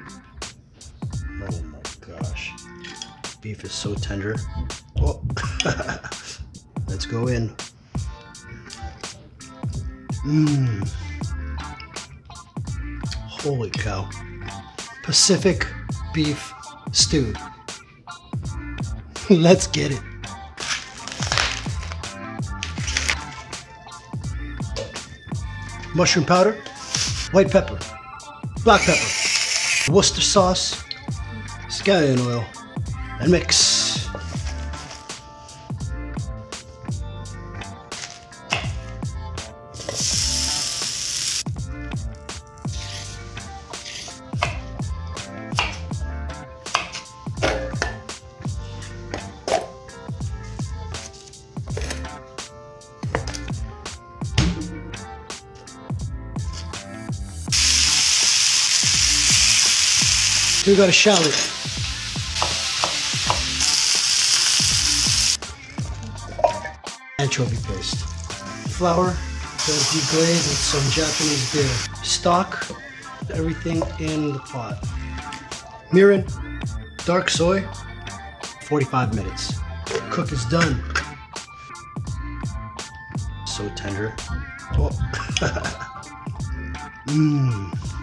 Oh my gosh. Beef is so tender. Oh, let's go in. Mmm. Holy cow. Pacific beef stew. Let's get it. Mushroom powder, white pepper, black pepper, Worcester sauce, scallion oil, and mix. We got a shallot. Anchovy paste. Flour, deglaze with some Japanese beer. Stock, everything in the pot. Mirin, dark soy, 45 minutes. Cook is done. So tender. Oh. Mmm.